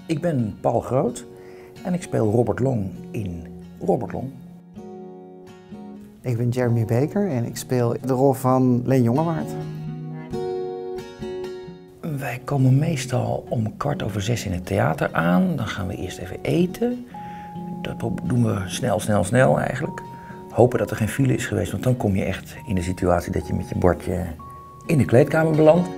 Ik ben Paul Groot en ik speel Robert Long in Robert Long. Ik ben Jeremy Baker en ik speel de rol van Leen Jongewaard. Wij komen meestal om 6:15 in het theater aan. Dan gaan we eerst even eten. Dat doen we snel eigenlijk. Hopen dat er geen file is geweest, want dan kom je echt in de situatie dat je met je bordje in de kleedkamer belandt.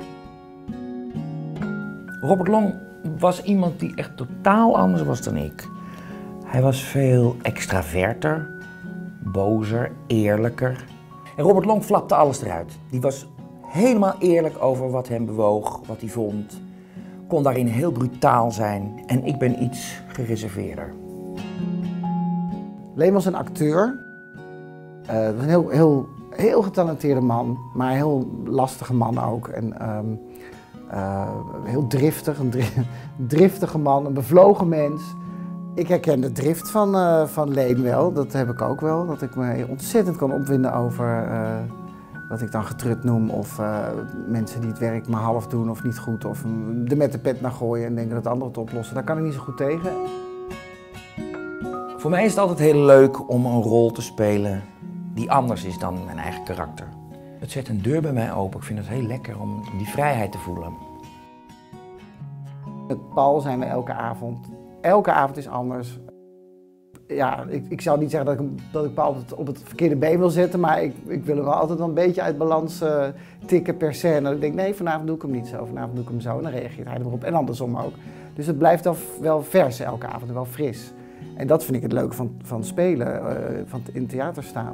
Robert Long was iemand die echt totaal anders was dan ik. Hij was veel extraverter, bozer, eerlijker. En Robert Long flapte alles eruit. Die was helemaal eerlijk over wat hem bewoog, wat hij vond. Kon daarin heel brutaal zijn. En ik ben iets gereserveerder. Leen was een acteur. Was een heel getalenteerde man, maar een heel lastige man ook. En, heel driftig, een driftige man, een bevlogen mens. Ik herken de drift van Leen wel, dat heb ik ook wel. Dat ik me ontzettend kan opwinden over wat ik dan getrut noem. Of mensen die het werk maar half doen of niet goed. Of er met de pet naar gooien en denken dat anderen het oplossen. Daar kan ik niet zo goed tegen. Voor mij is het altijd heel leuk om een rol te spelen die anders is dan mijn eigen karakter. Het zet een deur bij mij open. Ik vind het heel lekker om die vrijheid te voelen. Met Paul zijn we elke avond. Elke avond is anders. Ja, ik zou niet zeggen dat ik Paul op het verkeerde been wil zetten, maar ik wil hem wel altijd wel een beetje uit balans tikken per scène. Dat ik denk, nee, vanavond doe ik hem niet zo, vanavond doe ik hem zo. En dan reageert hij erop en andersom ook. Dus het blijft wel vers elke avond en wel fris. En dat vind ik het leuke van spelen, van in het theater staan.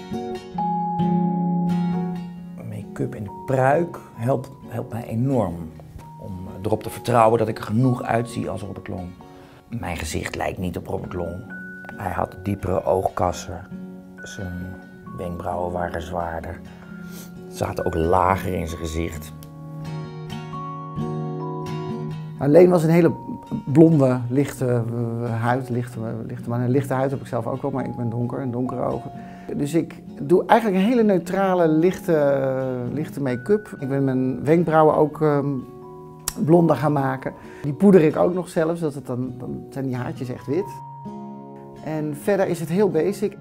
Make-up en de pruik helpt mij enorm om erop te vertrouwen dat ik er genoeg uitzie als Robert Long. Mijn gezicht lijkt niet op Robert Long. Hij had diepere oogkassen, zijn wenkbrauwen waren zwaarder. Ze zaten ook lager in zijn gezicht. Leen was een hele blonde, lichte huid. Maar een lichte huid heb ik zelf ook wel, maar ik ben donker en donkere ogen. Dus ik doe eigenlijk een hele neutrale, lichte make-up. Ik ben mijn wenkbrauwen ook blonder gaan maken. Die poeder ik ook nog zelfs, dan zijn die haartjes echt wit. En verder is het heel basic.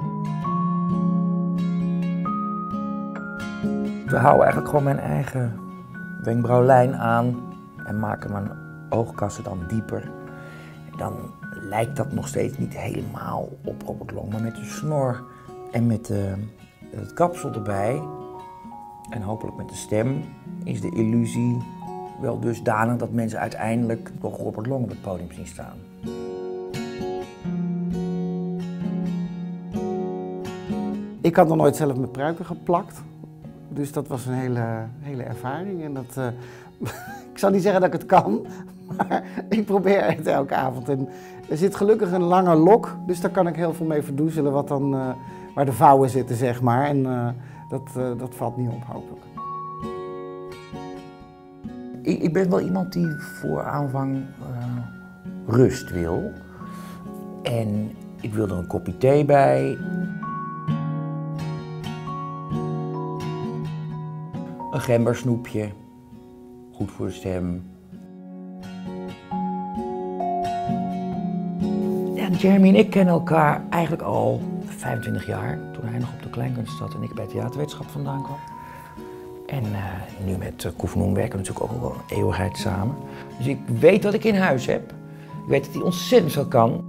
We houden eigenlijk gewoon mijn eigen wenkbrauwlijn aan en maken mijn oogkassen dan dieper. Dan lijkt dat nog steeds niet helemaal op Robert Long, maar met de snor en met het kapsel erbij en hopelijk met de stem is de illusie wel dusdanig dat mensen uiteindelijk toch Robert Long op het podium zien staan. Ik had nog nooit zelf mijn pruiken geplakt, dus dat was een hele ervaring. En dat, ik zal niet zeggen dat ik het kan, maar ik probeer het elke avond. En er zit gelukkig een lange lok, dus daar kan ik heel veel mee verdoezelen waar de vouwen zitten, zeg maar. En dat valt niet op, hopelijk. Ik ben wel iemand die voor aanvang rust wil. En ik wil er een kopje thee bij. Een gembersnoepje. Goed voor de stem. Ja, Jeremy en ik kennen elkaar eigenlijk al 25 jaar. Toen hij nog op de Kleinkunst zat en ik bij theaterwetenschap vandaan kwam. En nu met Koen van Oem werken we natuurlijk ook al een eeuwigheid samen. Dus ik weet wat ik in huis heb. Ik weet dat hij ontzettend veel kan.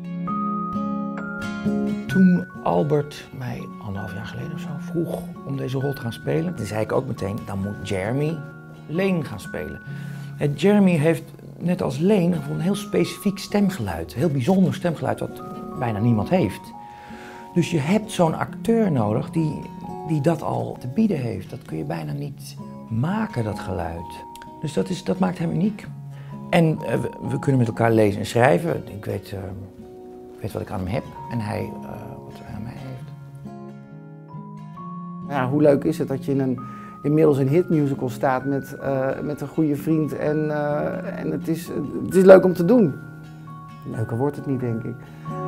Toen Albert mij 1,5 jaar geleden of zo vroeg om deze rol te gaan spelen, toen zei ik ook meteen, dan moet Jeremy Leen gaan spelen. En Jeremy heeft, net als Leen, een heel specifiek stemgeluid. Een heel bijzonder stemgeluid wat bijna niemand heeft. Dus je hebt zo'n acteur nodig die dat al te bieden heeft. Dat kun je bijna niet maken, dat geluid. Dus dat maakt hem uniek. En we kunnen met elkaar lezen en schrijven. Ik weet wat ik aan hem heb en hij wat hij aan mij heeft. Ja, hoe leuk is het dat je inmiddels een hitmusical staat met een goede vriend en het is leuk om te doen. Leuker wordt het niet, denk ik.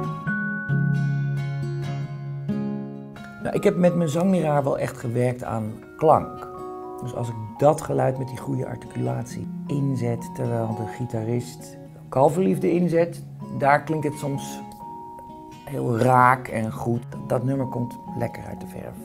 Nou, ik heb met mijn zangleraar wel echt gewerkt aan klank. Dus als ik dat geluid met die goede articulatie inzet, terwijl de gitarist Kalverliefde inzet, daar klinkt het soms heel raak en goed. Dat nummer komt lekker uit de verf.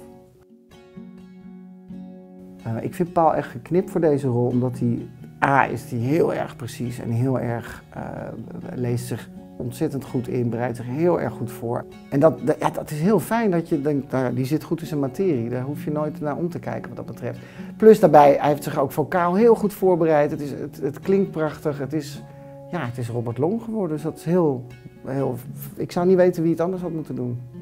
Ik vind Paul echt geknipt voor deze rol, omdat hij is die heel erg precies en heel erg leest zich ontzettend goed in, bereidt zich heel erg goed voor. En dat is heel fijn dat je denkt, nou, die zit goed in zijn materie, daar hoef je nooit naar om te kijken wat dat betreft. Plus daarbij, hij heeft zich ook vocaal heel goed voorbereid, het klinkt prachtig, het is Robert Long geworden, dus dat is heel, ik zou niet weten wie het anders had moeten doen.